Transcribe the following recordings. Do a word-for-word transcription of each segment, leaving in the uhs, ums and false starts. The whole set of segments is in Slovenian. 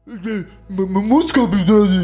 Muska bi radi,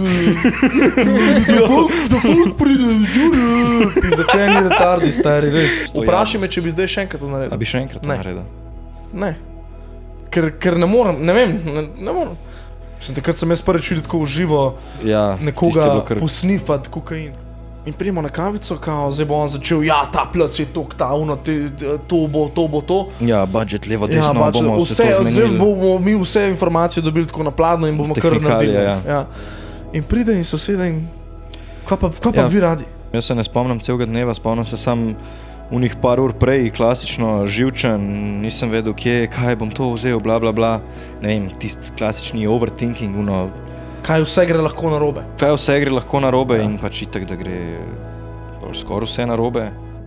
da folk pride, žuri. Zakaj ni retardi, stari, res. Vprašaj me, če bi zdaj še enkrat to naredil. A bi še enkrat to naredil? Ne. Ker, ker ne morem, ne vem, ne, ne morem. Mislim, takrat sem jaz prvič videl tako v živo ja, nekoga kar... posnifati kokain. In prijemo na kavico, kao, zdaj bo on začel, ja, ta plac je tok, ta, uno, te, to bo, to bo to. Ja, budget, levo, desno, ja, budget, bomo vse, se to zmenili. Zdaj bomo mi vse informacije dobili tako napladno in bomo kar naredili. Ja. Ja. In pride in soseda in, kaj pa, kaj pa ja. vi radi? Jaz se ne spomnim celega dneva, spomnim se sam unih par ur prej, klasično živčen, nisem vedel, kje, kaj bom to vzel, bla, bla, bla. Ne vem, tist klasični overthinking, uno, kaj vse gre lahko na robe. Kaj vse gre lahko na robe ja. In pač itak, da gre skoraj vse na robe.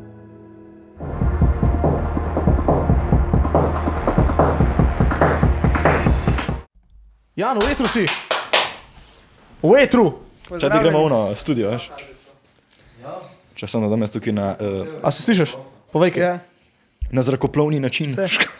Jan, v etru si! V etru! Čaj ti gremo uno studio, veš? Ja. Čaj sem nadam jaz tukaj na... Uh, A se slišaš? Povej kaj. Ja. Na zrakoplovni način.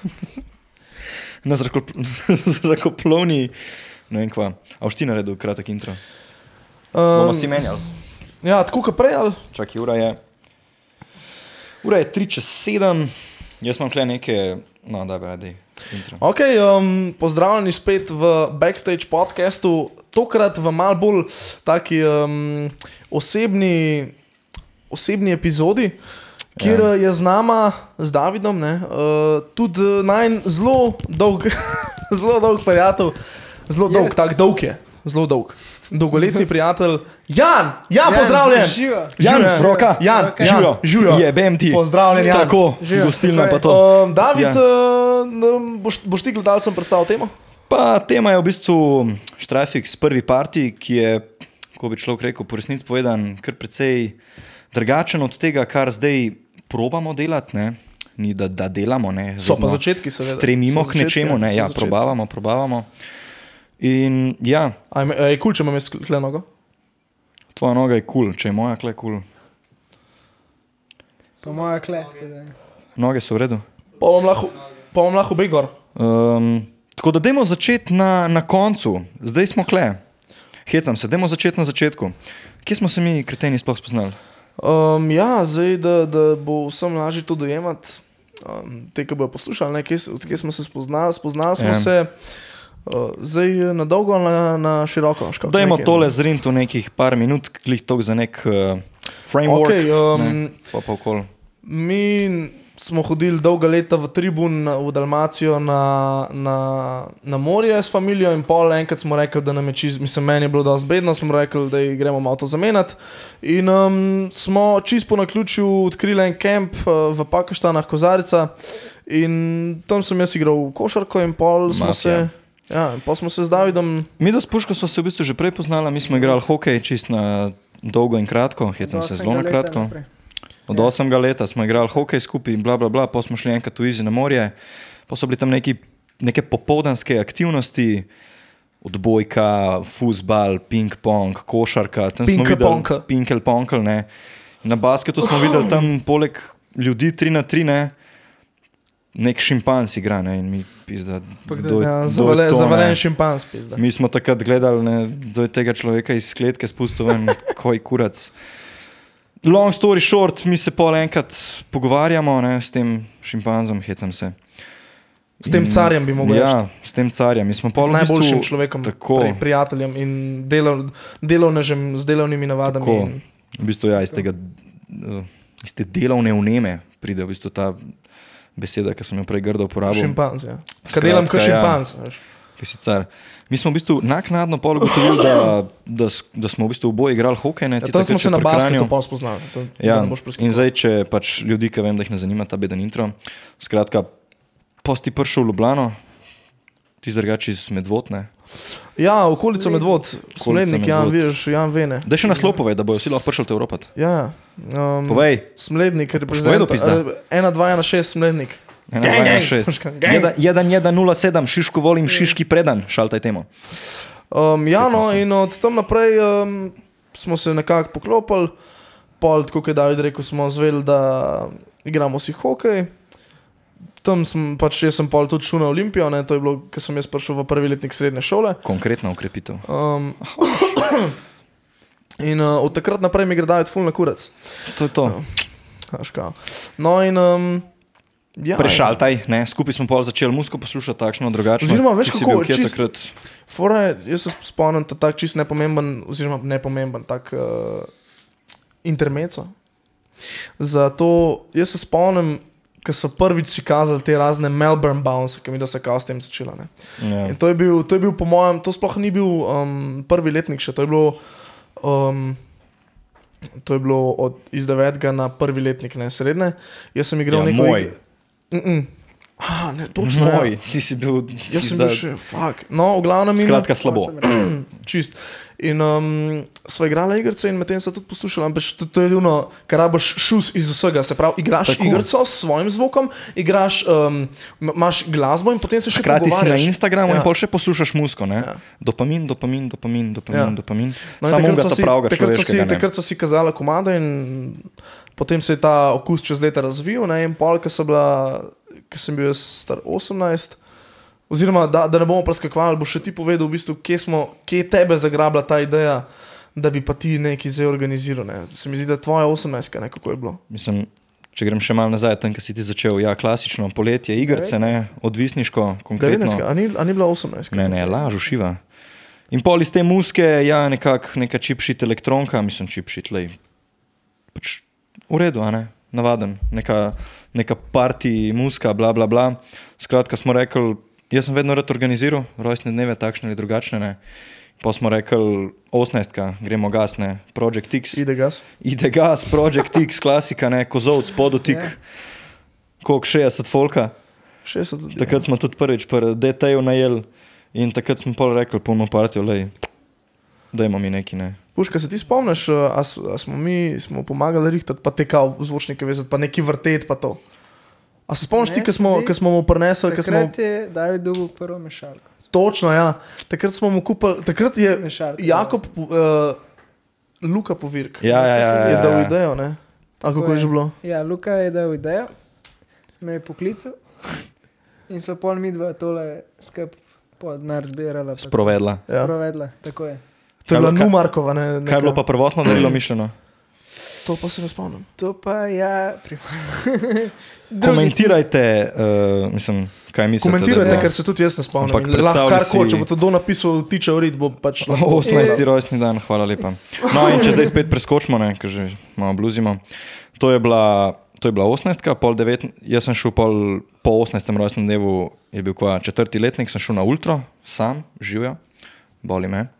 na zrakopl zrakoplovni... Ne vem kva. A už ti naredil kratek intro? Um, Bomo si menjali. Ja, tako ka prej, ali? Čakaj, ura je... Ura je tri čez sedem. Jaz imam kle neke... No, daj, bej, dej, intro. Ok, um, pozdravljeni spet v Backstage podcastu. Tokrat v mal bolj taki um, osebni, osebni epizodi, kjer ja. je z nama, z Davidom, ne, uh, tudi najn zelo dolg, zelo dolg prijatelj. Zelo dolg, tak dolg je, zelo dolg. Dolgoletni prijatelj. Jan! Jan, pozdravljen! Živo! Jan, roka! Jan, okay. Jan, živo! Jebem ti! Pozdravljen, Jan! Tako, gostilna pa to. Uh, David, ja. uh, boš, boš ti gledalcem predstavil temo? Pa tema je v bistvu Štrajfix prvi party, ki je, ko bi človek rekel, po resnici povedan, kar precej drugačen od tega, kar zdaj probamo delati, ne? Ni da, da delamo, ne? So pa začetki, seveda. Stremimo k nečemu, ne? Ja, začetki. probavamo, probavamo. In ja. A je kul, če imam jaz kle nogo? Tvoja noga je kul, če je moja kle kul. Pa moja kle. Noge so v redu. Pa vam lahko, pa vam lahko bej gor. Um, tako da dajmo začeti na, na koncu. Zdaj smo kle. Hecam se, dajmo začeti na začetku. Kje smo se mi kreteni sploh spoznali? Um, ja, zdaj, da, da bo vsem lažje to dojemati. Um, te, ki bojo poslušali, ne, kje, kje smo se spoznali. Spoznali smo ja. se... Uh, zdaj na dolgo, na, na široko. Dajmo tole zrinti v nekih par minut, klih tok za nek uh, framework. Okay, um, ne, pa pa okol. Mi smo hodili dolga leta v Tribun, v Dalmacijo na, na, na morje s familijo in pol enkrat smo rekli, da nam je čist, mislim, meni je bilo dosti bedno, smo rekli, da gremo malo to zamenjati. In um, smo čist po naključju odkrili en kemp uh, v Pakoštanah, Kozarica, in tam sem jaz igral košarko in pol smo Mafia. se... Ja, pa smo se z Davidom... Mi do Spuško smo se v bistvu že prej poznala, mi smo igrali hokej čist na dolgo in kratko, hecam se zelo na kratko. Od ja. osemega leta smo igrali hokej skupaj in bla bla bla, pa smo šli enkrat v Izi na morje, pa so bili tam neki, neke popoldanske aktivnosti, odbojka, fuzbal, ping-pong, košarka, tam smo videli pinkel-ponkel, ne. Na basketu smo videli tam poleg ljudi tri na tri, ne, nek šimpanz igra, ne, in mi pizda, doj, ja, doj zavale, to, zavalen šimpanz, pizda. Mi smo takrat gledali, ne, doj tega človeka iz skletke spustil ven, koj kurac. Long story short, mi se pol enkrat pogovarjamo, ne, s tem šimpanzom, hecam se. S tem carjem bi mogel Ja, reči. S tem carjem. Mi smo pol v bistvu... Najboljšim človekom, pri, prijateljem in delov, delovnežem, z delovnimi navadami. Tako, in... v bistvu ja, iz tega, iz te delovne vneme pride v bistvu ta beseda, ki sem jo prej grdo uporabil. Šimpanz, ja. Kaj delam kot šimpanz, veš. Kaj si car. Mi smo v bistvu naknadno pol ugotovili, da, da, da smo v bistvu oboje igrali hokej. Ja, tam smo se na basketu pol spoznali. To, ja, in zdaj, če pač ljudi, ki vem, da jih ne zanima ta beden intro, skratka, posti prišel v Ljubljano, ti zdrgači iz Medvod, ne? Ja, okolico Medvod, Smlednik, Jan, vidiš, Jan Vene. Daj še naslov povej, da bojo vsi lahko prišli te Evropat. Ja, um, povej. Smlednik, reprezent, ena dva ena šest, Smlednik. ena dva ena šest. jedan jedan nula sedem, Šiško volim, Šiški predan, šaltaj temo. Um, ja, no, in od tam naprej um, smo se nekako poklopili, pol, tako kot je David rekel, smo zveli, da igramo si hokej. tam sem, pač jaz sem pol tudi šel na Olimpijo, ne, to je bilo, ko sem jaz prišel v prvi letnik srednje šole. Konkretna ukrepitev. Um, in uh, od takrat naprej mi gre dajati ful na kurac. To je to. Uh, no in... Um, ja, Prešaltaj, ne, skupaj smo pol začeli muziko poslušati takšno, drugačno. Oziroma, veš kako, čist, takrat... fora je, jaz se spomnim, da tak čist nepomemben, oziroma nepomemben, tak uh, intermeco. Zato, jaz se spomnim, ko so prvič si kazali te razne Melbourne Bounce, ki mi da se kao s tem začela, ne. Yeah. In to je bil, to je bil po mojem, to sploh ni bil um, prvi letnik še, to je bilo, um, to je bilo od iz devetega na prvi letnik, ne, srednje. Jaz sem igral ja, neko... Moj. Mm -mm. Ah, ne, točno. Moj, ja. ti si bil... Jaz sem bil še, fuck. No, v glavnem... Skratka, slabo. Čist. In um, sva igrala igrice in medtem se tudi poslušala, ampak to, to je ono, kar rabiš šus iz vsega, se pravi, igraš tako. Igrico s svojim zvokom, igraš, um, imaš glasbo in potem se še hkrati pogovarjaš. Hkrati si na Instagramu ja. in pol še poslušaš muziko, ne? Ja. Dopamin, dopamin, dopamin, dopamin, ja. dopamin. No, samo ga ta pravga človeškega, ne? Takrat so si kazala komada in potem se je ta okus čez leta razvil, ne? In pol, ko so bila, ko sem bil jaz star osemnajst, oziroma, da, da ne bomo preskakvali, bo še ti povedal, v bistvu, kje, smo, kje tebe zagrabila ta ideja, da bi pa ti nekaj zdaj organiziral. Ne? Se mi zdi, da je tvoja osemnajstka, ne, kako je bilo. Mislim, če grem še malo nazaj, tam, ko si ti začel, ja, klasično poletje, igrce, ne, odvisniško, konkretno. devetnajstka, a ni, a ni bila osemnajstka? Ne, ne, laž, ušiva. In pol iz te muske, ja, nekak, neka chipshit elektronka, mislim, chipshit, lej, pač v redu, a ne, navaden, neka, neka party muska, bla, bla, bla. Skratka, smo rekli, jaz sem vedno rad organiziral rojstne dneve, takšne ali drugačne, ne. Pa smo rekli, osemnajstka, gremo gas, ne, Project X. Ide gas. Ide gas, Project X, klasika, ne, kozovc, podotik, yeah. Koliko, šestdeset folka. šestdeset, takrat smo tudi prvič pri D T-ju najeli in takrat smo pol rekli, polno partijo, lej, dajmo mi neki, ne. Puška, se ti spomniš, a, a smo mi smo pomagali rihtati, pa te kao zvočnike vezati, pa neki vrteti, pa to. A se spomniš ti, ko smo, smo mu prinesli? Takrat smo... je David dobil prvo mešalko. Točno, ja. Takrat smo mu kupili, takrat je mešalko, Jakob, uh, Luka Povirk, ja, ja, ja, je ja, dal ja. idejo, ne? A kako je, je že bilo? Ja, Luka je dal idejo, me je poklical in smo pol mi dva tole skrb pod nar zbirala. Sprovedla. Ja. Sprovedla, tako je. To je bila Numarkova, ne? Neka... Kaj je bilo pa prvotno darilo mišljeno? To pa se ne spomnim. To pa ja... Komentirajte, uh, mislim, kaj mislite. Komentirajte, bo... ker se tudi jaz ne spomnim. Lahko karkoli, si... če bo to do napisal, tiče urit, bo pač... osemnajsti rojstni dan, hvala lepa. No in če zdaj spet preskočimo, ne, ker že malo bluzimo. To je bila, to je bila osemnajstka, pol devet, jaz sem šel pol, po osemnajstem rojstnem dnevu, je bil kva četrti letnik, sem šel na ultro, sam, živijo, boli me.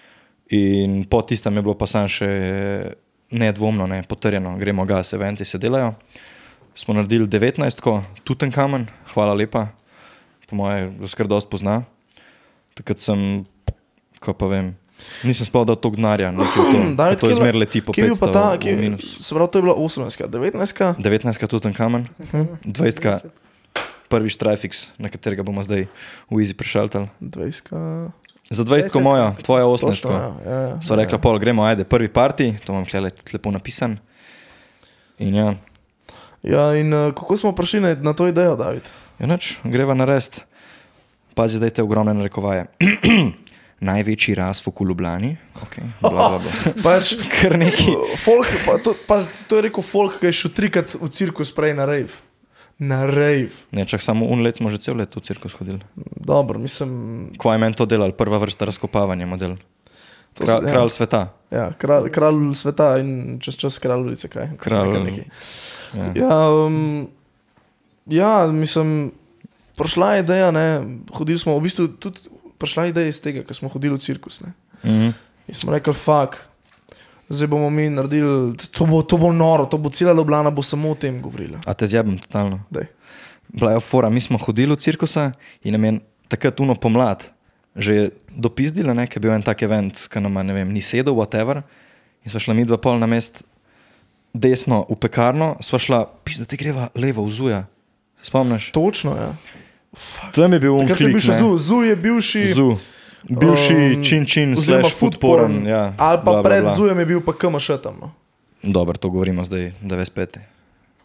In po tistem je bilo pa sam še nedvomno, ne, potrjeno, gremo gas, eventi se delajo. Smo naredili devetnajstko, Tutankamen, hvala lepa, po moje skar dost pozna. Takrat sem, ko pa vem, nisem spal dal toliko denarja, nekaj v tem, da to izmer leti po petsto v minus. Se pravi, to je bila osemnajstka, devetnajstka? devetnajstka Tutankamen, dvajsetka prvi Strifix, na katerega bomo zdaj v Easy prešaltali. dvajsetka Za dvajsetko moja, tvoja osemnajstko. Ja, ja, ja, Sva rekla, ja. Pol, gremo, ajde, prvi party, to imam tle lepo napisan. In ja. Ja, in uh, kako smo prišli na, na to idejo, David? Ja, nič, greva narediti. Pazi, zdaj te ogromne narekovaje. Največji razfok v Ljubljani. Okay, bla, bla, bla. Pač, kar neki. Folk, pa, to, pa, to je rekel folk, ki je šel trikrat v cirkus prej na rave. Na rave. Ne, čak samo un let smo že cel let v cirkus hodili. Dobro, mislim... Kva je meni to delal? Prva vrsta razkopavanja model. Kra, ja. Kralj sveta. Ja, kralj, kralj sveta in čez čas kraljice, kaj? Kralj. Ja, ja, um, ja, mislim, prišla je ideja, ne, hodili smo, v bistvu tudi prišla je ideja iz tega, ko smo hodili v cirkus, ne. Mhm. In smo rekli, fuck, zdaj bomo mi naredili, to bo, to bo noro, to bo cela Ljubljana, bo samo o tem govorila. A te zjebam totalno. Dej. Bila je fora, mi smo hodili v cirkusa in nam je takrat uno pomlad že dopizdila, ne, ker je bil en tak event, ki nam, ne vem, ni sedel, whatever, in sva šla mi dva pol na mest desno v pekarno, sva šla, pizda, te greva levo v Zuja. Se spomniš? Točno, ja. Tam je bil un Takrat klik, je bil še ne. Zu, Zu je bivši... Zu. Bivši um, čin-čin oziroma slash foodporn, ja. Ali pa bla, bla, pred bla. Zujem je bil pa K M Š tam, no. Dobro, to govorimo zdaj, devetdeset peti.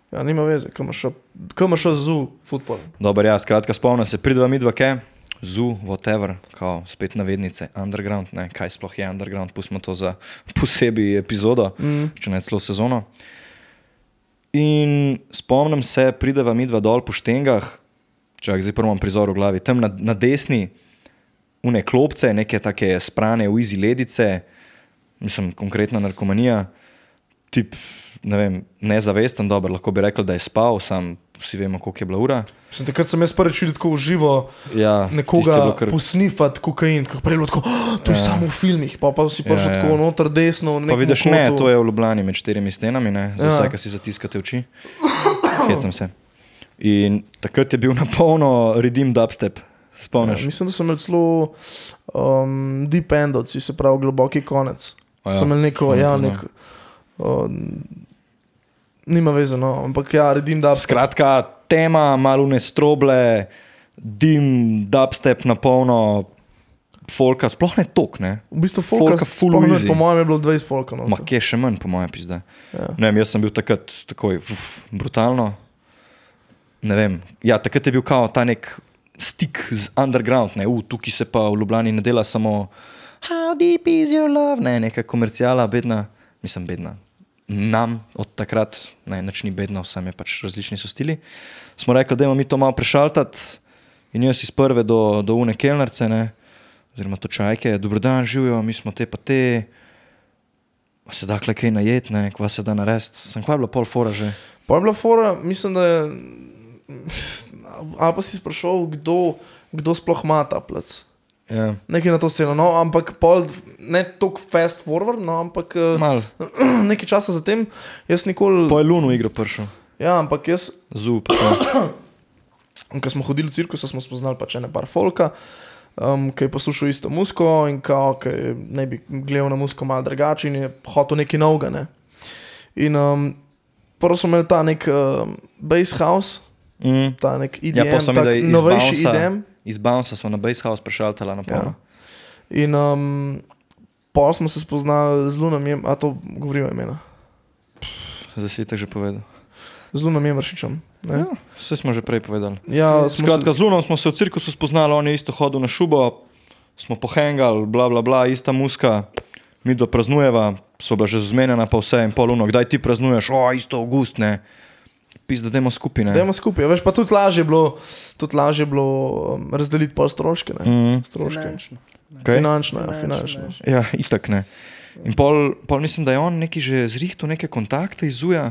Ja, nima veze, kam imaš zu, futbol. Dobar, ja, skratka, spomnim se, pridva midva ke, zu, whatever, kao spet navednice, underground, ne, kaj sploh je underground, pustimo to za posebej epizodo, mm. če ne celo sezono. In spomnim se, prideva midva dol po štengah, čak, zdaj prvo imam prizor v glavi, tam na, na desni, une klopce, neke take sprane v izi ledice, mislim, konkretna narkomanija, tip, ne vem, nezavesten, dober, lahko bi rekel, da je spal, sam vsi vemo, koliko je bila ura. Mislim, takrat sem jaz prvič videl tako v živo ja, nekoga kar... posnifati kokain, kako prej bilo tako, oh, to je ja. samo v filmih, pa pa si prišel ja, ja. tako noter desno. Pa vidiš, kotu. Ne, to je v Ljubljani med štirimi stenami, ne, za ja. vsaj, ki si zatiskate oči. Hecam se. In takrat je bil na polno redeem dubstep, spomniš? Ja, mislim, da sem imel celo um, deep endovci, se pravi globoki konec. Ja. Sem imel neko, ja, nek... Um, nima veze, no, ampak ja, redim dubstep. Skratka, tema, malo nestroble, dim, dubstep na polno, folka, sploh ne tok, ne? V bistvu folka, folka full easy. Po mojem je bilo dvajset folka. No, ma kje še manj, po mojem pizda. Ja. Ne vem, jaz sem bil takrat takoj uf, brutalno, ne vem, ja, takrat je bil kao ta nek stik z underground, ne, u, tukaj se pa v Ljubljani ne dela samo how deep is your love, ne, neka komercijala, bedna, mislim bedna. Nam od takrat, ne, nič ni bedno, vsem je pač različni so stili. Smo rekli, da imamo mi to malo prešaltati in jaz iz prve do, do une kelnerce, ne, oziroma točajke, dobro dan, živijo, mi smo te pa te, se dakle kaj najet, ne, kva se da narest. Sem kva je bila pol fora že? Pol je bila fora, mislim, da je, ali pa si sprašal, kdo, kdo sploh ima ta plac. Yeah. Nekaj na to sceno, no, ampak pol, ne toliko fast forward, no, ampak Mal. nekaj časa zatem, jaz nikoli... Po je Luno igro prišel. Ja, ampak jaz... Zup. Ko smo hodili v cirkus, smo spoznali pač ene par folka, um, ki je poslušal isto muziko in kao, ki ne bi gledal na muziko malo drugače in je hotel nekaj novega, ne. In um, prvo smo imeli ta nek um, bass house, mm. ta nek E D M, ja, tak novejši E D M. Iz Bounce smo na Bass House prešaltala na polno. Ja. In um, pol smo se spoznali z Lunom, a to govorimo imena? Zdaj si tak že povedal. Z Lunom Jemeršičem. Ja, vse smo že prej povedali. Ja, skratka, se... z Lunom smo se v cirkusu spoznali, on je isto hodil na šubo, smo pohengali, bla bla bla, ista muska, mi dva praznujeva, so bila že zmenjena pa vse in pol Luno, kdaj ti praznuješ? O, isto avgust, ne. Pis, da dajmo skupaj, ne? Dajmo skupaj, veš, pa tudi lažje bilo, tudi lažje bilo um, razdeliti pol stroške, ne? Mm. Stroške. Finančno. Okay. Finančno, ja, finančno. Ja, itak, ne. In pol, pol mislim, da je on neki že zrihtal neke kontakte iz Zuja.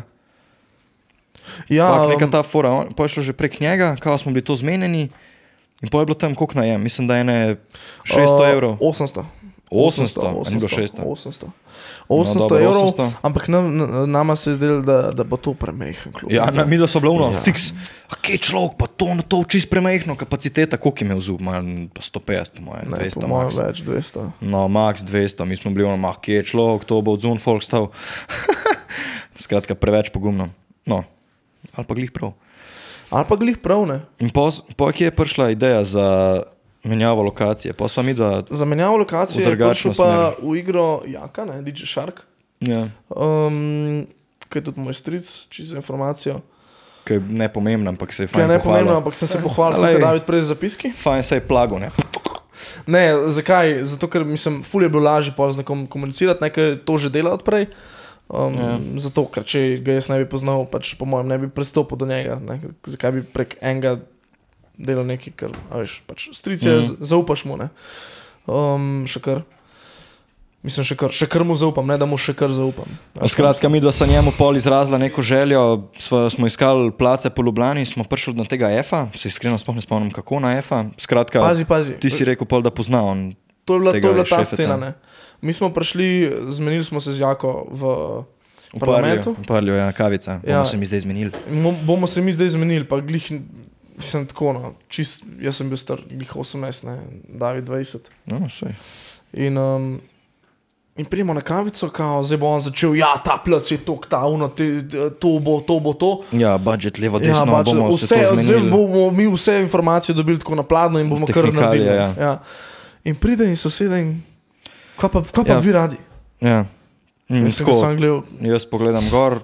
Ja. Fak, neka ta fora, on, pol je šlo že prek njega, kao smo bili to zmenjeni in pol je bilo tam koliko najem, mislim, da je ne šeststo uh, evrov. osemsto. osemsto, a ni bilo šeststo. osemsto. osemsto no, evrov, ampak nam, nama se je zdelo, da, da bo to premehen klub. Ja, na, mi da so bilo ono, ja. Fiks, a kje človek, pa to, to čist premehno kapaciteta, koliko je imel zub, pa sto petdeset, po moje, dvesto. Ne, po moje več, dvesto. No, max dvesto, mi smo bili ono, mah, kje je človek, to bo od zun folk stav. Skratka, preveč pogumno. No, ali pa glih prav. Ali pa glih prav, ne. In po, po kje je prišla ideja za... menjavo lokacije, pa sva mi dva... Za menjavo lokacije je prišel pa v igro Jaka, ne, D J Shark. Ja. Um, kaj je tudi moj stric, čisto za informacijo. Kaj je nepomembno, ampak se je fajn pohvalil. Kaj je nepomembno, ampak sem se pohvalil, kaj je David prej zapiski. Fajn se je plago, ne. Ne, zakaj? Zato, ker mislim, ful je bilo lažje pa z nekom komunicirati, nekaj to že dela odprej. Um, ja. Zato, ker če ga jaz ne bi poznal, pač po mojem ne bi prestopil do njega. Ne? Zakaj bi prek enega delal nekaj, ker, a veš, pač strice, mm. zaupaš mu, ne. Um, še kar. Mislim, še kar, še kar mu zaupam, ne da mu še kar zaupam. Skratka, mi dva sa njemu pol izrazila neko željo, smo, smo iskali place po Ljubljani, smo prišli na tega F-a, se iskreno sploh ne spomnim kako na F-a. Skratka, pazi, pazi. Ti si rekel pol, da pozna on. To je bila, to je bila ta scena, ne. Mi smo prišli, zmenili smo se z Jako v parlamentu. V Parlju, ja, kavica. Bomo ja. se mi zdaj zmenili. Bomo se mi zdaj zmenili, pa glih... Sem tako, no, čist, jaz sem bil star glih osemnajst, ne, David dvajset. No, sej. In, um, in prijemo na kavico, kao, zdaj bo on začel, ja, ta plac je tok, ta, uno, te, to bo, to bo to. Ja, budget, levo, desno, ja, budget, bomo vse, se to zmenili. Zdaj bomo mi vse informacije dobili tako napladno in bomo kar naredili. Ja. Ja. In pride in soseda in, kva pa, kva pa ja. vi radi? Ja. Mm, tako, jaz pogledam gor,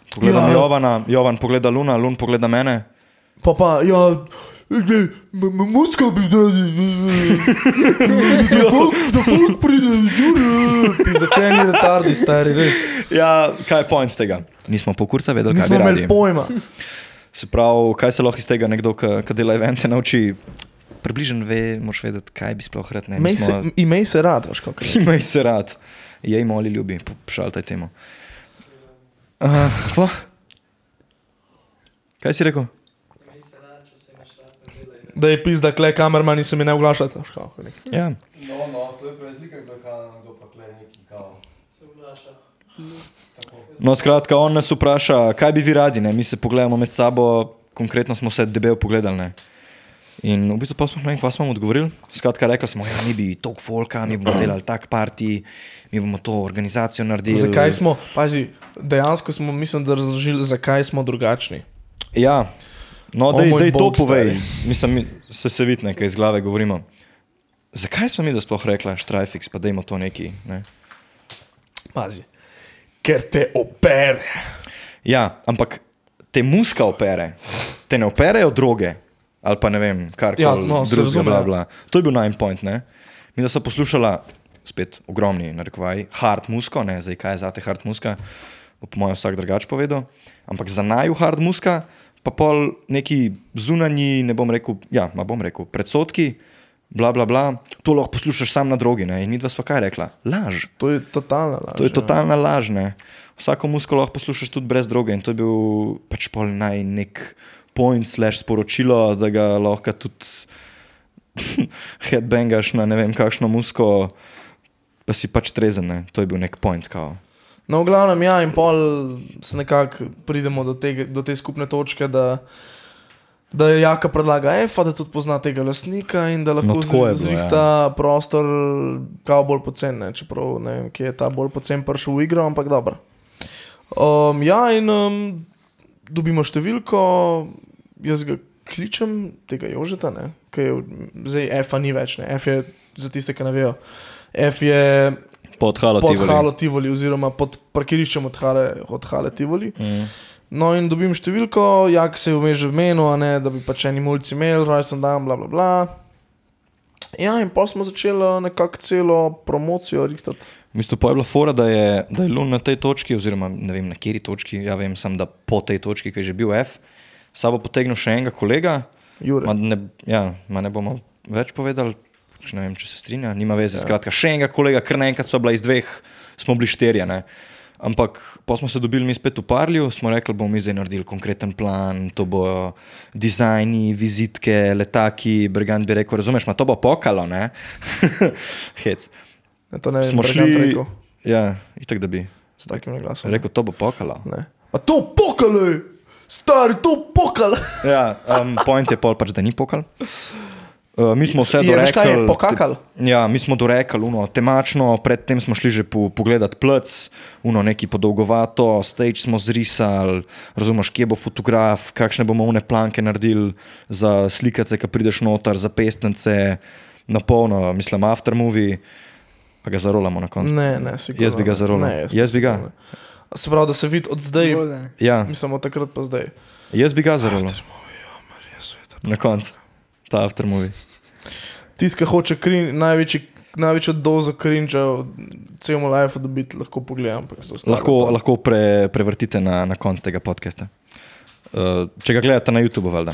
Pogledam Ja. Jovana, Jovan pogleda Luna, Lun pogleda mene. Pa pa, ja, glej, m- m- muska bi radi, da folk, da folk pride, žuri. Zakaj ni retardi, stari, res. Ja, kaj je point z tega? Nismo po kurca vedeli, kaj Nismo bi radi. imeli pojma. Se pravi, kaj se lahko iz tega nekdo, ki dela evente, nauči, približno ve, moraš vedeti, kaj bi sploh rad. Ne, mi Imej se, smo- imej se rad, veš kako je. Imej se rad. Jej moli ljubi, pošalj taj temo. Uh, kva? Kaj si rekel? Da je pizda, kle kamermani se mi ne oglašate, veš kako je. Ja. No, no, to je pa razlika, kdo kao, kdo pa kle neki kao. No, skratka, on nas vpraša, kaj bi vi radi, ne? Mi se pogledamo med sabo, konkretno smo se debel pogledali, ne? In v bistvu pa smo ne vem, kva smo mu odgovorili. Skratka, rekli smo, ja, mi bi tok folka, mi bomo delali tak party, mi bomo to organizacijo naredili. Zakaj smo, pazi, dejansko smo, mislim, da razložili, zakaj smo drugačni. Ja, no, O dej, moj dej to bog, povej. stari. Mislim, mi se se vidi nekaj iz glave govorimo. Zakaj smo mi da sploh rekla Štrajfix, pa dejmo to neki, ne? Pazi, ker te opere. Ja, ampak te muska opere, te ne operejo droge, ali pa ne vem, karkoli Ja, no, se drugega, razume, bla, ja. bla. To je bil nine point, ne? Mi da so poslušala, spet ogromni, narekovaj, hard musko, ne, zdaj kaj je zate hard muska, bo po mojem vsak drugač povedal, ampak za naju hard muska, pa pol neki zunanji, ne bom rekel, ja, ma bom rekel, predsodki, bla, bla, bla, to lahko poslušaš sam na drogi, ne, in mi dva sva kaj rekla? Laž. To je totalna laž. To je ja. totalna laž, ne. Vsako musko lahko poslušaš tudi brez droge in to je bil pač pol naj nek point slash sporočilo, da ga lahko tudi headbangaš na ne vem kakšno musko, pa si pač trezen, ne. To je bil nek point, kao. No, v glavnem, ja, in pol se nekako pridemo do, tega, do te skupne točke, da, da je Jaka predlaga F, da tudi pozna tega lastnika in da lahko No, tako je bilo, zrihta prostor kao bolj pocen, ne, čeprav ne vem, kje je ta bolj pocen prišel v igro, ampak dobro. Um, ja, in um, dobimo številko, jaz ga kličem, tega Jožeta, ne, ki je, zdaj F-a ni več, ne, F je, za tiste, ki ne vejo, F je Pod Halo pod Tivoli. Halo Tivoli oziroma pod parkiriščem od Hale, od Hale Tivoli. Mm. No in dobim številko, Jak se je vmes že vmenil, a ne, da bi pač eni mulci imeli, rojsten dan, bla bla bla. Ja, in pa smo začeli nekako celo promocijo rihtati. V bistvu pa je bila fora, da je, da je Lun na tej točki, oziroma ne vem na kateri točki, ja vem sam, da po tej točki, ki je že bil F, sabo potegnil še enega kolega, Jure. ma ne, ja, ma ne bomo več povedali, pač ne vem, če se strinja, nima veze, ja. Skratka, še enega kolega, kar naenkrat sva bila iz dveh, smo bili štirje, ne. Ampak pa smo se dobili mi spet v Parlju, smo rekli, bomo mi zdaj naredili konkreten plan, to bo dizajni, vizitke, letaki, Bergant bi rekel, razumeš, ma to bo pokalo, ne? Hec. Ne, to ne vem, Smo Bergant šli, rekel ja, itak da bi s takim glasom. rekel, to bo pokalo. Ne. A to pokale, stari, to pokale. Ja, um, point je pol pač, da ni pokal. Uh, mi smo vse Je, veš kaj je, dorekali. pokakal? Te, ja, mi smo dorekali, uno, temačno, predtem smo šli že po, pogledat plec, uno, neki podolgovato, stage smo zrisali, razumeš, kje bo fotograf, kakšne bomo une planke naredili za slikace, ki prideš noter, za pestence, na polno, mislim, after movie, pa ga zarolamo na koncu. Ne, ne, sigurno. Jaz bi ga zarolal. Ne, Jaz bi ga. ne. Se pravi, da se vidi od zdaj, Bolj, ne. Ja, mislim od takrat pa zdaj. jaz bi ga zarolal. Jaz sveta. Na koncu. Ta after movie. Tisti, ki hoče krin, največji, največjo dozo cringe v celem life dobiti, lahko pogledam. ampak so ostale Lahko, pa- lahko pre, prevrtite na, na konc tega podcasta. Uh, če ga gledate na YouTubeu, valjda.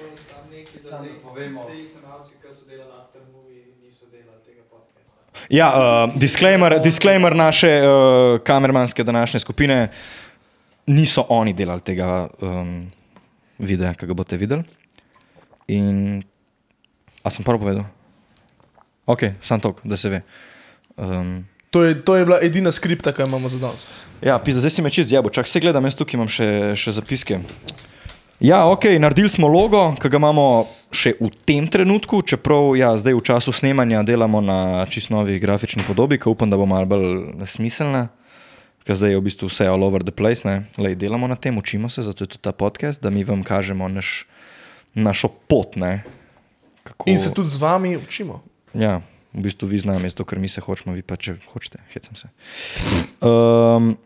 Ja, uh, disclaimer, disclaimer naše uh, kamermanske današnje skupine. Niso oni delali tega um, videa, ki ga boste videli. In... A sem prvo povedal? Ok, sam tok, da se ve. Um, To je, to je bila edina skripta, ki jo imamo za danes. Ja, pizda, zdaj si me čist zjabo, čak se gledam, jaz tukaj imam še, še zapiske. Ja, ok, naredili smo logo, ki ga imamo še v tem trenutku, čeprav ja, zdaj v času snemanja delamo na čist novi grafični podobi, ki upam, da bo malo bolj smiselna, ker zdaj je v bistvu vse all over the place, ne. Lej, delamo na tem, učimo se, zato je tudi ta podcast, da mi vam kažemo naš, našo pot, ne. Kako... In se tudi z vami učimo. Ja, v bistvu vi z nami, zato ker mi se hočemo, vi pa če hočete, hecam se. Um,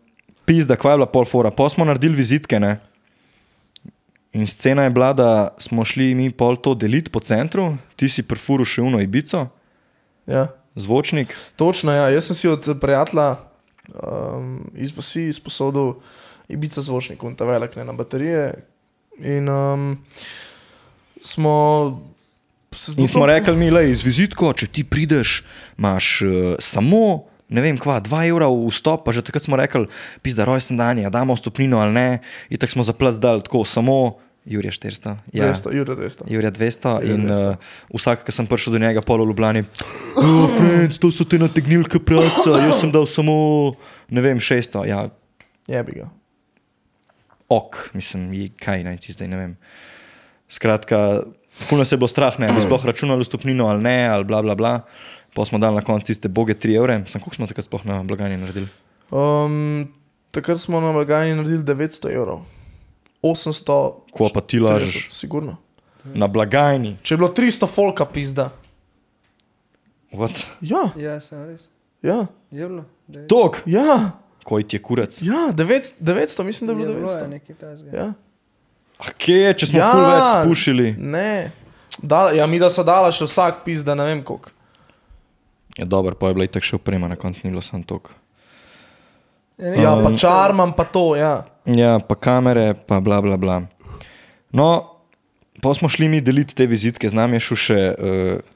Pizda, kva je bila pol fora. Pol smo naredili vizitke, ne. In scena je bila, da smo šli mi pol to deliti po centru, ti si prfuru še uno Ibico, Ja. zvočnik. Točno, ja. Jaz sem si od prijatelja um, iz vasi izposodil Ibica zvočnik, on ta velik, ne, na baterije. In um, smo... In smo rekli mi, lej, z vizitko, če ti prideš, imaš uh, samo, ne vem kva, dva evra v vstop, pa že takrat smo rekli, pizda, rojsten dan je, damo vstopnino ali ne, in tako smo za plac dali tako, samo Jurija štiristo. Ja. dvesto, Jurija dvesto. Jurija dvesto Jurija in dvesto. uh, vsak, ki sem prišel do njega, pol v Ljubljani, oh, friends, to so te nategnilke prasca, jaz sem dal samo, ne vem, šeststo, ja, Jebi ga. ok, mislim, je, kaj naj ti zdaj, ne vem. Skratka, puno se je bilo strah, ne, bi sploh računali vstopnino ali ne, ali bla, bla, bla. Pa smo dali na koncu tiste boge tri evre. Sem, koliko smo takrat sploh na blagajni naredili? Um, takrat smo na blagajni naredili devetsto evrov. osemsto... Ko pa ti lažeš? Sigurno. Na blagajni. Če je bilo tristo folka, pizda. What? Ja, Ja, sem res. ja, Je bilo. devet- Tok? ja, Koj ti je kurac? ja, devetsto, devetsto mislim, da je bilo Je bilo, devetsto. ja, nekaj tasga. Ja. Ah, kje je, če smo Ja. ful več spušili? Ne. Da, ja, mi da so dala še vsak pizda, ne vem koliko. Ja, dober, pa je bila itak še oprema, na koncu ni bilo sam tok. Ja, Um, pa čarmam, pa to, ja. Ja, pa kamere, pa bla, bla, bla. No, pa smo šli mi deliti te vizitke, z nami je šel še uh,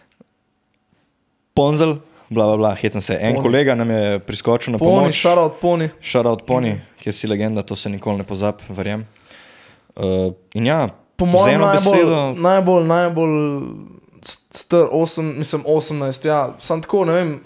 Ponzel, bla, bla, bla, hecam se. En Poni. kolega nam je priskočil na Poni, pomoč. šara od poni. Shoutout Poni, kjer si legenda, to se nikoli ne pozab, verjam. Uh, in ja, Po z mojem eno najbolj, besedo, najbolj, najbolj star, osem, mislim osemnajst, ja, sam tako, ne vem,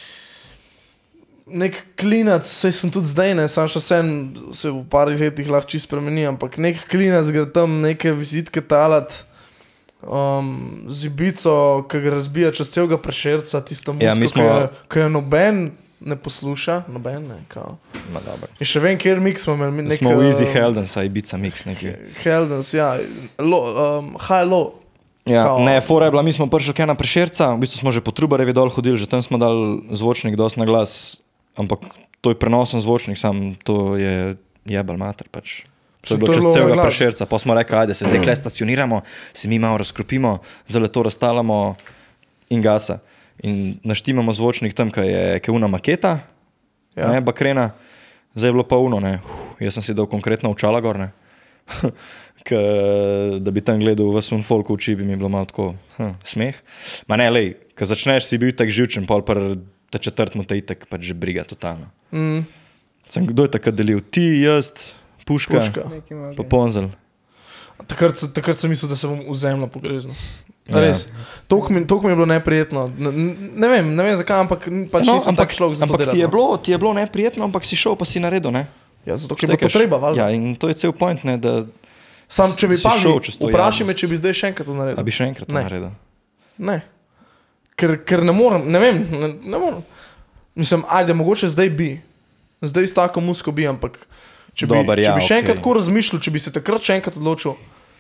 nek klinac, saj sem tudi zdaj, ne, sam še sem se v parih letih lahko čisto spremeni, ampak nek klinac gre tam neke vizitke talat, um, z Ibico, ki ga razbija čez celega Prešerca, tisto musko, Ja, mi smo- ki je, ki je noben ne posluša, noben ne, kao. no, dobro. In še vem, kjer mix smo imeli, nek, Smo v Easy uh, Heldens, a Ibiza mix neki. Heldens, ja, lo, um, high low. Ja, Kao- ne, fora je bila, mi smo prišli kaj na Prešerca, v bistvu smo že po Trubarjevi dol hodili, že tam smo dali zvočnik dosti na glas, ampak to je prenosen zvočnik, sam to je jebal mater pač. To Še je bilo to je čez bilo na celega glas. Prešerca, pa smo rekli, ajde se zdaj kle stacioniramo, se mi malo razkropimo, zdaj to razstalamo in gasa. In naštimamo zvočnik tam, kaj je, kaj je una maketa, Ja. ja. ne, bakrena, zdaj je bilo pa uno, ne, Uf, jaz sem si dal konkretno očala gor, ne. K, da bi tam gledal vas un folk v oči, bi mi bilo malo tako hm, smeh. Ma ne, lej, ko začneš, si bil tak živčen, pol pa ta četrt mu te itak pač že briga totalno. Mm, Sem, kdo je takrat delil? Ti, jaz, Puška, puška. Nekaj malo, pa okej. Ponzel. Takrat, se- takrat sem mislil, da se bom v zemljo pogreznil. Ja. Res. Toliko mi, toliko mi je bilo neprijetno. Ne, ne vem, ne vem zakaj, ampak pač No, nisem ampak tak človek za to ampak delati. ti, je no. bilo, ti je bilo neprijetno, ampak si šel, pa si naredil, ne? Ja, zato ker je bilo to Štekaš. treba, valjda. Ja, in to je cel point, ne, da Sam, če bi si pazil, šel čez to vprašaj me, javnost. če bi zdaj še enkrat to a naredil. bi še enkrat to Ne. naredil. Ne. Ker, ker ne morem, ne vem, ne, ne morem. Mislim, ajde, mogoče zdaj bi. Zdaj s tako musko bi, ampak če bi, Dobar, če ja, bi še okej. enkrat tako razmišljal, če bi se takrat še enkrat odločil,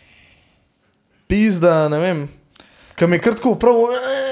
pizda, ne vem, kam je kar tako prav...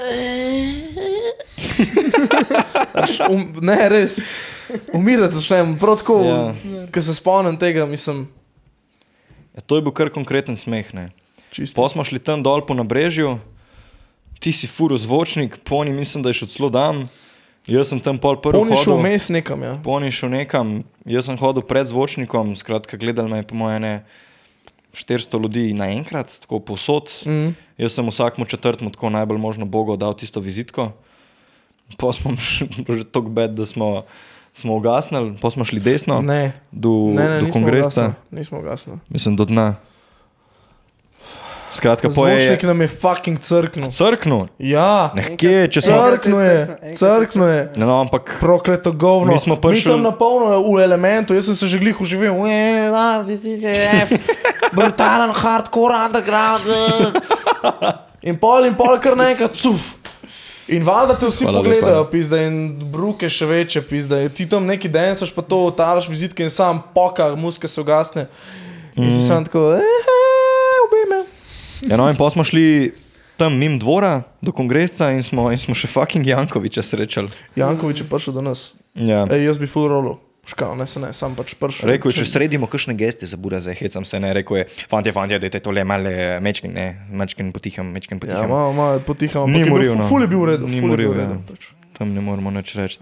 Znaš, um, ne, res, umirati začnem, prav tako, Ja. ja. Ker se spomnim tega, mislim, Ja, to je bil kar konkreten smeh, ne. čisto. Pa smo šli tam dol po nabrežju, ti si furo zvočnik, Poni mislim, da je šel celo dam, jaz sem tam pol prvi Poni šel hodil, vmes nekam, ja. Poni šel nekam, jaz sem hodil pred zvočnikom, skratka gledali me je po moje ne štiristo ljudi naenkrat, tako povsod, Mm. jaz sem vsakmu četrtmu tako najbolj možno Bogu dal tisto vizitko, pa smo bilo že tako bed, da smo, smo ugasnili, pa smo šli desno Ne, do, ne, ne, do nismo kongresa, ugasnili, nismo ugasnili. mislim do dna. Skratka, po je Zvočnik nam je fucking crknil. crknul. Ja, Nekje, če smo... Enkrat je crknil je, crknil, enkrat je crknil je. No, no, ampak Prokleto govno. Mi smo prišli- Mi tam na polno v elementu, jaz sem se že glih uživel. Ue, da, ti si že F, brutalen hardcore underground. eh. In pol in pol kar naenkrat cuf. In valjda te vsi Hvala pogledajo, lepa. pizda, in bruke še večje, pizda. Ti tam neki densaš, pa to talaš vizitke in sam poka, muske se ugasne. In si sam tako, eee, ubij me. Ja, no, in pa smo šli tam mimo dvora do kongresa in smo, in smo še fucking Jankoviča srečali. Jankovič je prišel do nas. Ja. Ej, jaz bi full rolo. škal, ne se ne, sam pač pršel. Rekel je, če sredimo kakšne geste za bura, zdaj hecam se, ne, rekel je, fantje, fantje, dajte tole male mečkin, ne, mečkin potiham, mečkin Ja, potiham. malo, malo potiham, Ni ampak je moril, bil, no. ful je bil v redu, Ni ful je bil moril, v ja. redu. Pač. Tam ne moramo nič reči.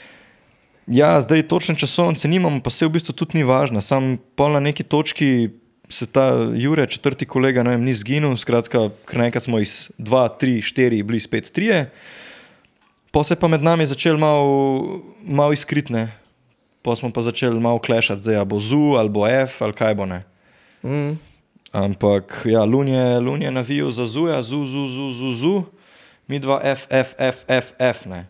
Ja, zdaj točne časovnice nimamo, pa se v bistvu tudi ni važno, sam pol na neki točki se ta Jure, četrti kolega, ne vem, ni zginil, skratka, kar nekaj smo iz dva, tri, štiri, bili spet trije, pa se pa med nami začel malo mal iskritne. Pa smo pa začeli malo klešati, zdaj a bo Z ali bo F ali kaj bo ne. Mm. Ampak ja, Lun je, Lun je navijal za Zuja, Zu, Zu, Zu, Zu, Zu, mi dva F, F, F, F, F, ne.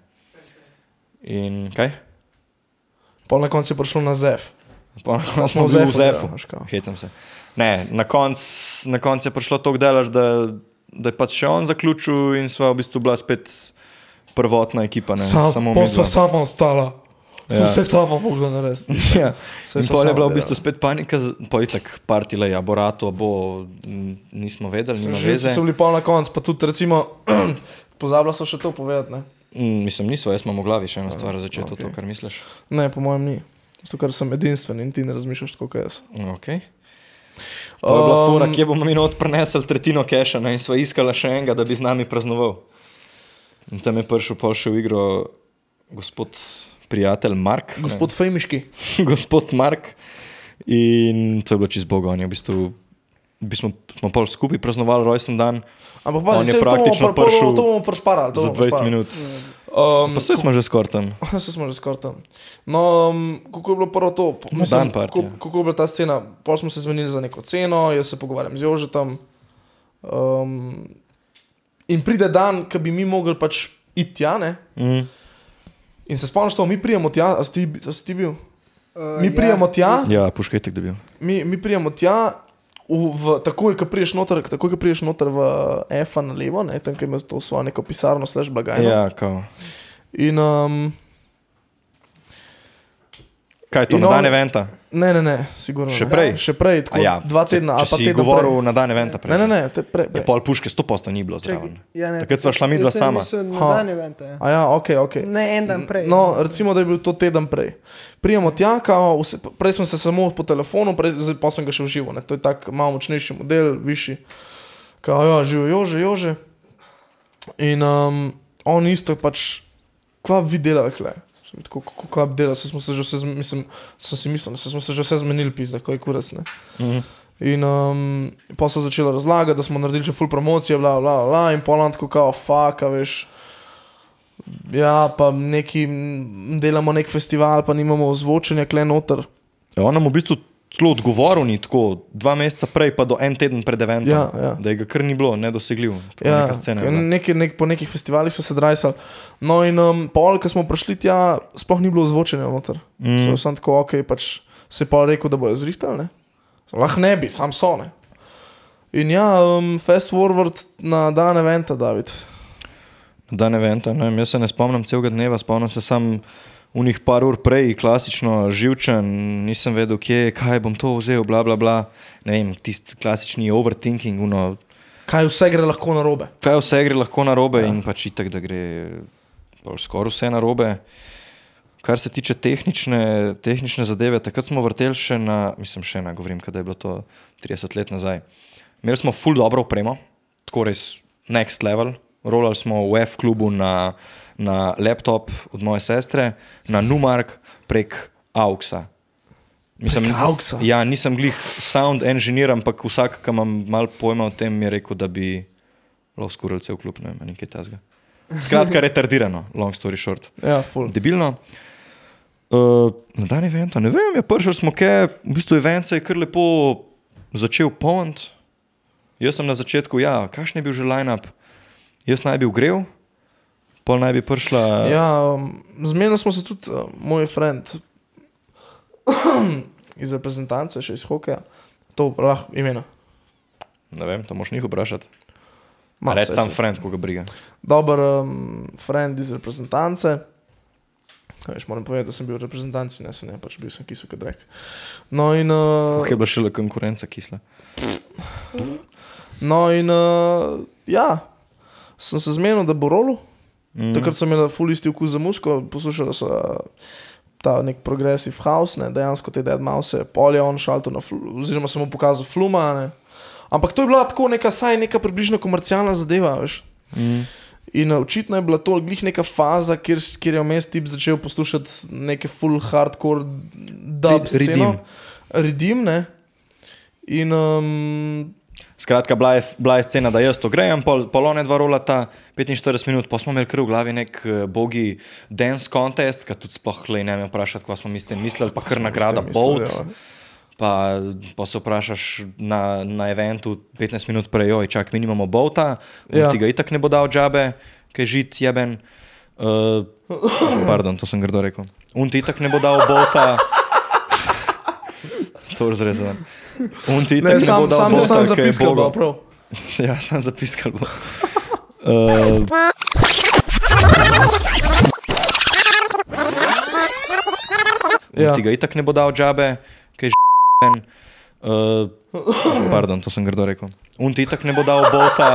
In kaj? Pol na koncu je prišel na Zef. Pa na koncu smo smo v bili v Zefu, Zefu, ja, veš kao. hecam se. Ne, na koncu na konc je prišlo toliko delaš, da, da je pač še on zaključil in sva v bistvu bila spet prvotna ekipa, ne. Sam, Samo pol midva. sva sama ostala. Sem Ja. vse sama mogla narediti. Ja. Saj In so pol je sama bila v delala. bistvu spet panika, pa itak partile, ja, bo rato, bo, m, nismo vedeli, nima Živci veze. so bili pol na koncu, pa tudi recimo, pozabila so še to povedati, ne? Mm, Mislim, nismo, jaz imam v glavi še eno stvar, zdaj če je to okej. to, kar misliš. Ne, po mojem ni. Zato, ker sem edinstven in ti ne razmišljaš tako, kot jaz. Ok. Pa je bila Um, fora, kje bomo mi not prinesli tretjino keša, ne, in sva iskala še enega, da bi z nami praznoval. In tam je prišel pol še v igro gospod prijatelj Mark. ne. Gospod Fejmiški. Gospod Mark. In to je bilo čisto bogo, on je v bistvu, v bistvu smo pol skupaj praznovali rojsten dan. Ampak On pa je se praktično to bomo, pr- prišel to bomo prešparali. to Za bomo dvajset prešparali. minut. Um, Pa vse smo že skoraj tam. Se smo že skoraj tam. No, um, kako je bilo prvo to? Po- Na dan partija. kako, kako je bila ta scena? Pol smo se zmenili za neko ceno, jaz se pogovarjam z Jožetom. Um, in pride dan, ko bi mi mogli pač iti tja, ne? Mm. In se spomniš to, mi prijemo tja, a si ti, a si ti bil? Uh, Mi prijemo tja, Ja, puškajtek dobil. mi, mi prijemo tja, v, v, takoj, ko priješ noter, takoj, ko priješ noter v F na levo, ne, tam, ko ima to svojo neko pisarno, slash blagajno. Ja, kao. In, um, Kaj je to, In na on- dan eventa? ne, ne, ne, sigurno Še ne. prej? Še prej, tako A ja, dva tedna, ali če pa si teden govoril prej. na dan eventa prej. Ne, ne, ne, te prej. Ja, prej. pol puške sto posto ni bilo zraven. Ja, ne, Takrat sva šla midva jaz sem sama. mislil Na Ha. dan eventa, ja. A ja, ok, ok. Ne, en dan prej. No, recimo, da je bil to teden prej. Prijemo tja, kao, vse, prej smo se samo po telefonu, prej, zdaj pa sem ga še v živo, ne. To je tak malo močnejši model, višji. Kao, ja, živo, Jože, Jože. In um, on isto pač, kva bi delali, hle. Tako, kako kva bi delali, se smo se že vse, zm- mislim, sem si mislil, se smo se že vse zmenili, pizda, ko je kurac, ne. Mhm. In um, pa so začeli razlagati, da smo naredili že full promocije, bla, bla, bla, in pol nam tako kao, fuck, a veš, ja, pa neki, m, delamo nek festival, pa nimamo ozvočenja, kle noter. Ja, on nam v bistvu celo odgovoril ni tako, dva meseca prej pa do en teden pred eventom, Ja, ja. da je ga kar ni bilo, nedosegljiv. Tako Ja, neka scena je ke bila. neki, nek, po nekih festivalih so se drajsali. No in um, pol, ko smo prišli tja, sploh ni bilo ozvočenja noter. Mm. Mm. So sem tako, ok, pač se je pa rekel, da bojo zrihtali, ne. Lah ne bi, sam so, ne. In ja, um, fast forward na dan eventa, David. Dan eventa, ne vem, jaz se ne spomnim celega dneva, spomnim se sam unih par ur prej, klasično živčen, nisem vedel, kje, kaj bom to vzel, bla, bla, bla. Ne vem, tisti klasični overthinking, uno, Kaj vse gre lahko na robe. kaj vse gre lahko narobe ja. In pač itak, da gre bolj skoraj vse narobe. Kar se tiče tehnične, tehnične zadeve, takrat smo vrteli še na, mislim še na, govorim, kada je bilo to trideset let nazaj. Imeli smo ful dobro opremo, tako res next level. Rolali smo v F-klubu na, na laptop od moje sestre, na Numark prek Auxa. Mislim, Prek Auxa? Ja, nisem glih sound engineer, ampak vsak, ki ima malo pojma o tem, mi je rekel, da bi lahko skurili cel klub, ne vem, nekaj tazga. Skratka, retardirano, long story short. Ja, full. Debilno. Uh, na dan eventa, ne vem, ja, prišli smo kaj, v bistvu event se je kar lepo začel polniti. Jaz sem na začetku, ja, kakšen je bil že line-up? Jaz naj bi ugrev, pol naj bi prišla... Ja, um, zmenili smo se tudi, uh, moj friend iz reprezentance, še iz hokeja, to lahko imena. Ne vem, to moš njih vprašati. Ma, Reč saj sam se- friend, koga briga. Dober um, friend iz reprezentance. Veš, moram povedati, da sem bil v reprezentanci, ne, se ne, pač bil sem kisel kot rek. No in... Uh, Kako je bila šele konkurenca kisla? no in, uh, ja, sem se zmenil, da bo rolu. Mm. Takrat sem imel ful isti okus za musko, poslušala so uh, ta nek progressive house, ne, dejansko te deadmau5, pol je on šalto na, fl- oziroma sem mu pokazal Fluma, ne. Ampak to je bila tako neka, saj neka približno komercialna zadeva, veš. Mm. In uh, očitno je bila to glih neka faza, kjer, kjer je vmes tip začel poslušati neke full hardcore dub sceno. Redim, ne. In... Um, Skratka, bila je, bila je scena, da jaz to grejem, pol, pol one dva rolata, petinštirideset minut, pa smo imeli kar v glavi nek uh, bogi dance contest, ka tudi sploh lej ne me vprašati, kva smo mislili, mislili pa kar nagrada Bolt. Pa, pa se vprašaš na, na eventu petnajst minut prej, joj, čak, mi nimamo Bolta, on ja. Ti ga itak ne bo dal džabe, kaj žit jeben. Uh, pardon, to sem grdo rekel. On ti itak ne bo dal Bolta. To razrezam. On ti itak ne, ne sam, bo dal sam, Bolta, sam zapiskal bo, prav. Ja, sam zapiskal bo. Uh, On ja. Ti ga itak ne bo dal džabe, kaj žen. Uh, pardon, to sem grdo rekel. On ti itak ne bo dal Bolta.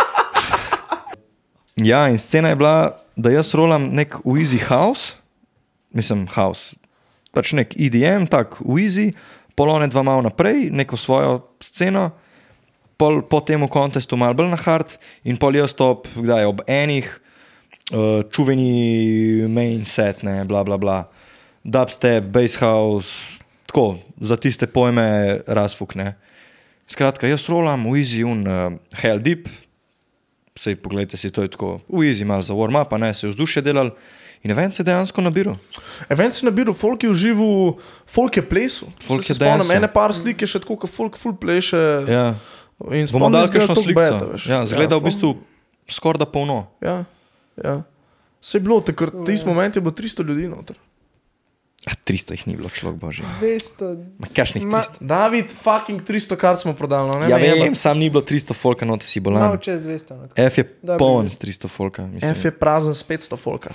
Ja, in scena je bila, da jaz rolam nek Wheezy house, mislim house, pač nek E D M, tak Wheezy, pol one dva malo naprej, neko svojo sceno, pol po temu kontestu malo bolj na hard in pol jaz top, kdaj, ob enih, uh, čuveni main set, ne, bla bla bla, dubstep, bass house, tako, za tiste pojme razfuk, ne. Skratka, jaz rolam Wheezy un uh, Hell Deep, sej pogledajte si, to je tako Wheezy, malo za warm-up, a ne, se je vzdušje delal in event se je dejansko nabiral. Event se je nabiral, folk je užival, folk je plesu. Folk se je spomnim, danceal. ene par slik je še tako, ko folk full pleše. Ja. In bomo dali kakšno sliko. Ja, zgleda ja, v bistvu skoraj da polno. Ja, ja. Se je bilo, takrat, v tisti moment je bilo tristo ljudi noter. A tristo jih ni bilo, človek božji. dvesto. Ma kašnih Ma- tristo. David, fucking tristo kart smo prodali, no, ne? Ja me vem, jebat. sam ni bilo tristo folka, no te si bolan. Malo čez dvesto. No, tako. F je Dobro, poln dvesto. s tristo folka, mislim. F je prazen s petsto folka.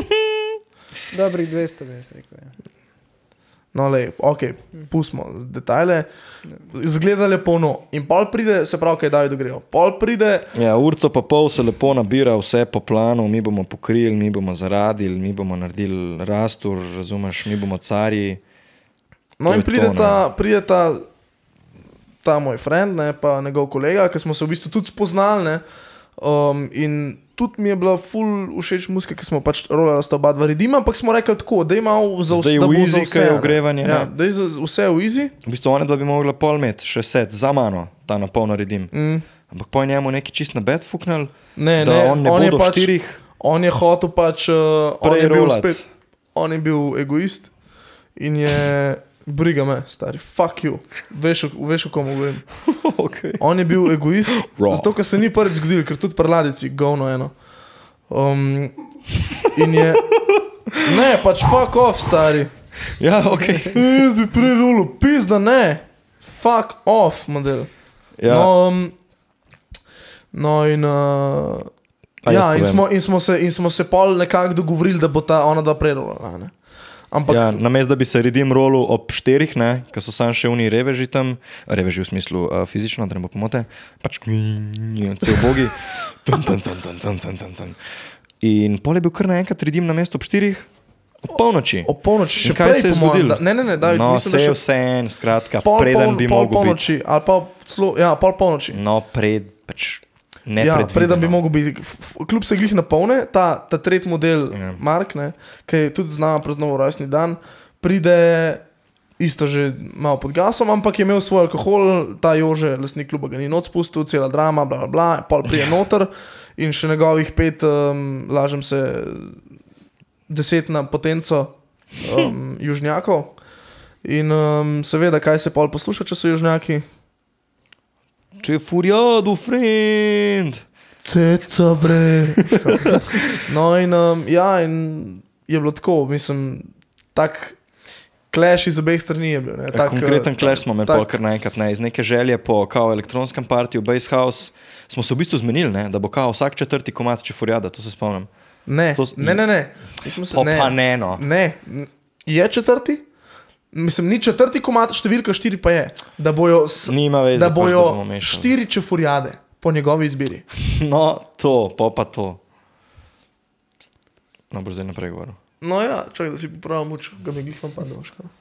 Dobrih dvesto, bi jaz rekel. Ja. No, lej, ok, pustimo detajle. Zgleda lepo, no. In pol pride, se pravi, kaj Davidu grejo. Pol pride, Ja, urco pa pol se lepo nabira, vse po planu, mi bomo pokrili, mi bomo zaradili, mi bomo naredili rastur, razumeš, mi bomo carji. no To in je pride to, ta, pride ta, ta moj friend, ne, pa njegov kolega, ki smo se v bistvu tudi spoznali, ne. Um, in tudi mi je bila ful všeč muzika, ki smo pač rolali sta oba dva redima, ampak smo rekli tako, da ima za vse, Zdaj da v bo za easy, vse. kaj je ne. ogrevanje, Ja, ne. da je za vse v easy. V bistvu one dva bi mogla pol imeti, še set, za mano, ta na pol naredim. Mm. Ampak po njemu neki čist na bed fuknal, Ne, da ne, on ne on bo je do pač, štirih. on je hotel pač, uh, on je bil Prerolati. spet, on je bil egoist in je, briga me, stari, fuck you, veš, o- veš o komu govorim. Okay. On je bil egoist, Raw. zato ker se ni prvič zgodil, ker tudi prladici govno eno. Um, in je, ne, pač fuck off, stari. Ja, okej. E, Jaz bi prerolo, pizda ne, fuck off, model. Ja. No, um, no in, uh, A jaz ja, in povem. smo, in, smo se, in smo se pol nekako dogovorili, da bo ta ona dva prerolala, ne. Ampak, Ja, namesto da bi se redim rolu ob štirih, ne, ker so sam še oni reveži tam, reveži v smislu uh, fizično, da ne bo pomote, pač cel bogi. Tan, tan, tan, tan, tan, tan, tan, tan. In pol je bil kar naenkrat redim na mesto ob štirih, ob polnoči. ob polnoči, In še kaj prej, se je po mojem, zgodilo? da- Ne, ne, ne, David, No, mislim, se da je še vse en, skratka, pol, preden pol, bi pol mogel biti. polnoči, ali pa celo, ja, pol polnoči. No, pred, pač ne Ja, predvideno. preden bi mogel biti, f- f- kljub se glih napolne, ta, ta tretji model, Ja. Mark, ne, ki je tudi znama praznoval rojstni dan, pride isto že malo pod gasom, ampak je imel svoj alkohol, ta Jože, lastnik kluba, ga ni noč spustil, cela drama, bla, bla, bla, pol prije noter in še njegovih pet, um, lažem se, deset na potenco um, južnjakov. In um, seveda, kaj se pol posluša, če so južnjaki? Če je furiado, friend. Ceca, bre. No in um, ja, in je bilo tako, mislim, tak clash iz obeh strani je bil. Ne? Tak, Konkreten eh, clash smo imeli tak- pol kar naenkrat, ne, iz neke želje po kao elektronskem partiju, Bass House, smo se v bistvu zmenili, ne, da bo kao vsak četrti komad Čefurjada, to se spomnim. Ne, To s- ne, ne, ne. Mi smo se- Pa pa ne, no. Ne, je četrti? Mislim, ni četrti komad, številka štiri pa je. Da bojo, s, Nima veze, da pač, bojo da bomo mešali. štiri čefurjade po njegovi izbiri. No, to, pa pa to. No, boš zdaj naprej govoril. No ja, čakaj, da si popravim muč, ga mi glih vam padel.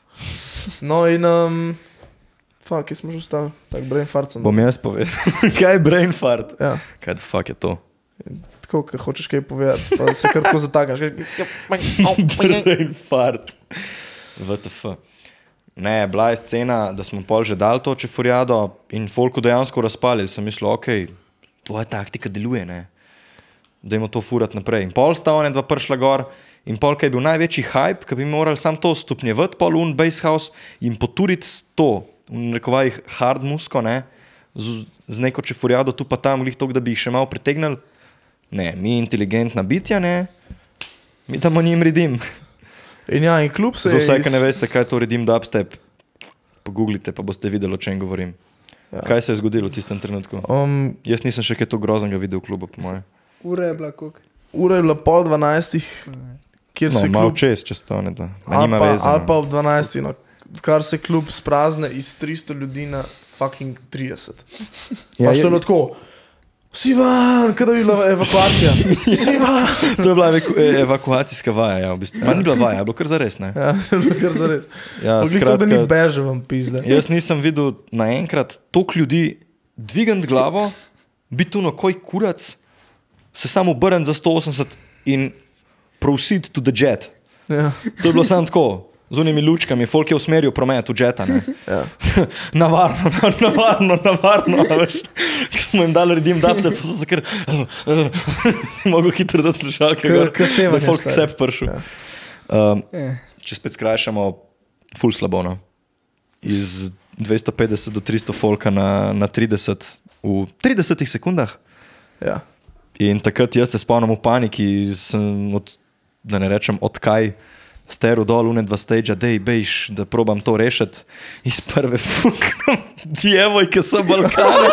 No in, um, fuck, kje smo že ostali? Tak, brain fart sem. Bom jaz povedal. Kaj je brain fart? Ja. Kaj the fuck je to? Tako, kaj hočeš kaj povedati, pa se kar tako zatakaš. Brain fart. W T F. Ne, bila je scena, da smo pol že dali to čefurjado in folku dejansko razpalili. Sem mislil, okej, okay, tvoja taktika deluje, ne? Dajmo to furati naprej. In pol sta one dva prišla gor in pol, kaj je bil največji hype, kaj bi morali sam to stopnjevati, pol un basshouse in poturiti to, v rekovajih hard musko, ne, z, z neko čefurjado tu pa tam, glih toliko, da bi jih še malo pritegnili. Ne, mi inteligentna bitja, ne, mi tamo njim redim. In ja, in klub se Za je... vse, iz- ki ne veste, kaj to redim dubstep, pogooglite, pa boste videli, o čem govorim. Ja. Kaj se je zgodilo v tistem trenutku? Um, Jaz nisem še kaj to groznega videl v klubu, po moje. Ura je bila koliko? ura je bila pol dvanajstih, kjer No, se malo klub... čez, če to ne da. Ma Ali nima pa, veze. ali no. pa ob dvanajstih, no, kar se klub sprazne iz tristo ljudi na fucking trideset. Ja, Pač to je je- bilo tako, vsi van, kada bi bila evakuacija. Vsi van. To je bila evaku evakuacijska vaja, ja, v bistvu. Ma ni bila vaja, je bilo kar zares, ne? Ja, je bilo kar zares. Ja, Poglej to, da ni skratka, beže vam pizde. jaz nisem videl naenkrat toliko ljudi dvigant glavo, biti tu na koj kurac, se samo obrniti za sto osemdeset in proceed to the jet. Ja, To je bilo samo tako, z unimi lučkami, folk je usmeril promet v jeta, ne? ja. Navarno, navarno, navarno, veš. Ko smo jim dali redim dubstep, pa so se kar... si mogel hitro dati slušalke, K- gor, k sevanje da je folk stari. sep pršel. Ja. Um, Je. če spet skrajšamo, ful slabo, no. Iz dvesto petdeset do tristo folka na, na trideset v tridesetih sekundah. Ja. In takrat jaz se spomnim v paniki, sem od, da ne rečem odkaj, steru dol, une dva stage, dej, bejš, da probam to rešiti. Iz prve fukam djevojke sa Balkana.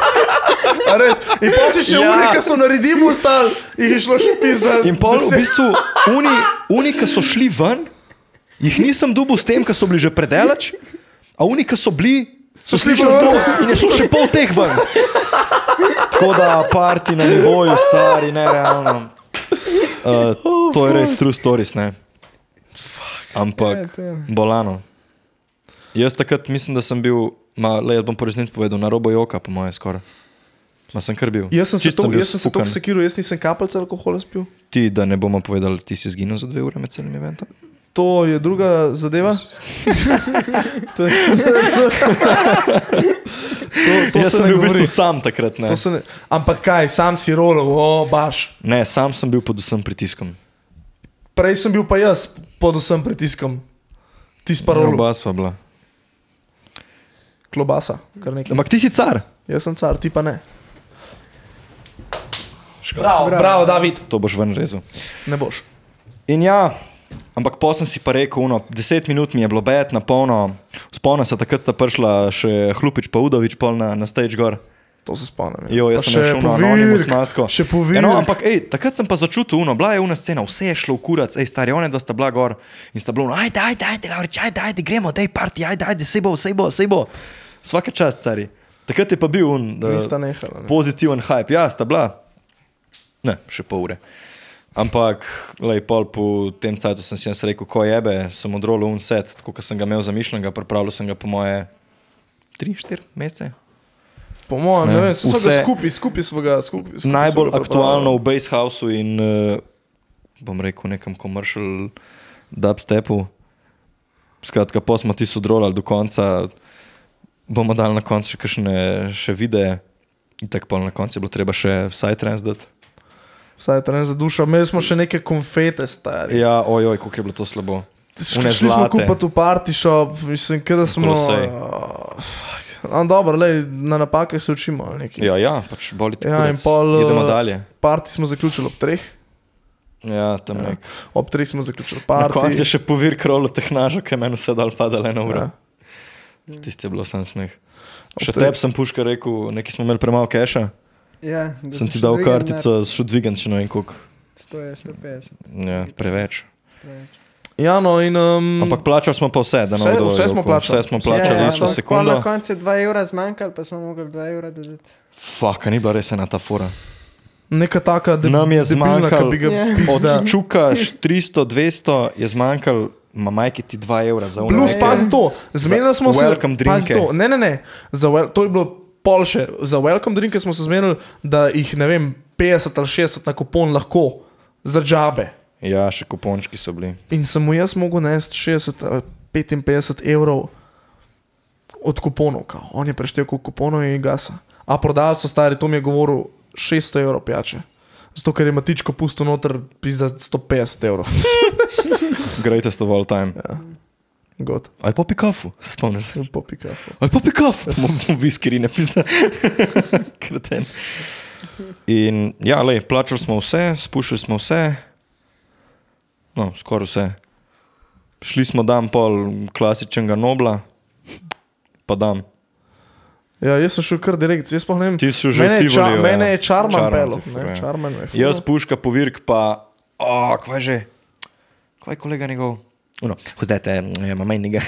A res? In pa si še Ja. ja. uni, ki so na redimu ostali, jih je šlo še pizda. In pol v bistvu, uni, uni ki so šli ven, jih nisem dobil s tem, ki so bili že predelač, a uni, ki so bili, so šli že ven. to in je šlo še pol teh ven. Tako da party na nivoju, stari, nerealno. Uh, to je res true stories, ne. Ampak Ja, to je. bolano. Jaz takrat mislim, da sem bil, ma, le, jaz bom po resnici povedal, na robo joka, po moje skoraj. Ma sem kar bil. Jaz sem se, Čisto to, bil jaz sem se spukan. toliko sekiral, jaz nisem kapelce alkohola spil. Ti, da ne bomo povedali, ti si zginil za dve ure med celim eventom. To je druga zadeva. to, je- to, to Jaz se sem ne bil v govori. bistvu sam takrat, ne. To se ne, ampak kaj, sam si rolal, o, baš. Ne, sam sem bil pod vsem pritiskom. Prej sem bil pa jaz pod vsem pritiskom. Ti si pa rolal. Oba sva bila. Klobasa, kar nekaj. Ampak ti si car. Jaz sem car, ti pa ne. Bravo. Bravo, bravo, David. To boš ven rezal. Ne boš. In ja, ampak po sem si pa rekel, uno, deset minut mi je bilo bed na polno. Spomnim se, takrat sta prišla še Hlupič pa Udovič pol na, na stage gor. To se spomnim. Jo, jaz Pa sem še šel na povirk, Anonymous masko. Še povirk. Ja, no, ampak ej, takrat sem pa začutil, uno, bila je una scena, vse je šlo v kurac, ej, stari, one dva sta bila gor in sta bila, uno, ajde, ajde, ajde, Lavrič, ajde, ajde, gremo, dej party, ajde, ajde, sej bo, sej bo, sej bo. Svaka čast, stari. Takrat je pa bil un Nista uh, nehala. Ne. pozitiven hype, ja, sta bila. Ne, še pol ure. Ampak, lej, pol po tem cajtu sem si jaz rekel, ko jebe, sem odrolil un set, tako kot sem ga imel zamišljenega, pripravljal sem ga po moje tri, štiri mesece. Po mojem, Ne, ne vem, se smo ga vse- skupaj, skupaj smo ga skupaj. skupaj Najbolj smo ga aktualno pripravljali. v Basshouseu in uh, bom rekel nekem commercial dubstepu. Skratka, po smo ti sodrolali do konca, bomo dali na koncu še kakšne še videe. In tako pol na koncu je bilo treba še Psytrance dati. Vsaj teren za dušo. Imeli smo še neke konfete, stari. Ja, ojoj, kako je bilo to slabo. Šli One šli smo zlate. kupati v party shop, mislim, kada smo... Kolosej. Uh, dobro, lej, na napakah se učimo ali nekaj. Ja, ja, pač boli te Ja, kurac. in pol, Idemo uh, dalje. Party smo zaključili ob treh. Ja, tam Ja. nek. Ob treh smo zaključili Na koncu je party. še povir krolo tehnažo, ki je meni vse dal padal eno uro. Ja. Tisti je bilo sam smeh. Ob Še treh. tebi sem puška rekel, nekaj smo imeli premalo keša. Ja, da Sem ti še dal dvignil kartico, šel dvigant še no in koliko. sto je sto petdeset. Ja, preveč. preveč. Ja, no in... Um, Ampak plačali smo pa vse, da ne Vse- bodo vse smo jokov. plačali. Vse smo plačali Ja, ja, isto ja. sekundo. Na koncu je dva evra zmanjkalo, pa smo mogli dva evra dodati. Fuck, a ni bila res ena ta fora. Neka taka de, Nam je debilna, zmanjkalo- ki bi ga Ja. pizda. Od čukaš tristo, dvesto, je zmanjkal, ma majke ti dva evra za uno. Plus, Ja. pazi to, zmenili smo se, welcome pazi drinke. to, ne, ne, ne, za wel, to je bilo pol še, za welcome drinke smo se zmenili, da jih, ne vem, petdeset ali šestdeset na kupon lahko, za džabe. Ja, še kupončki so bili. In sem mu jaz mogel nesti šestdeset ali petinpetdeset evrov od kuponov, kao. On je preštel koliko kuponov in gasa. A prodali so stari, to mi je govoril, šeststo evrov pijače. Zato, ker je Matičko pustil noter pizda sto petdeset evrov. Greatest of all time. Ja. God. Aj popi kafu, spomniš se. Popi kafu. Aj popi kafu. Mom viskiri ne pizda. Kreten. In ja, lej, plačali smo vse, spuščali smo vse. No, skoraj vse. Šli smo dan pol klasičnega Nobla, pa dam. Ja, jaz sem šel kar direkt, jaz pa ne vem. Ti si že mene, v je ča, Tivoliju, ja. mene je Charman Charman pelo. ti fura, ja. Charman me je Jaz fura. puška povirk pa, o, kvaj že, kvaj kolega njegov? Uno, zdaj te, ja, ima menjega.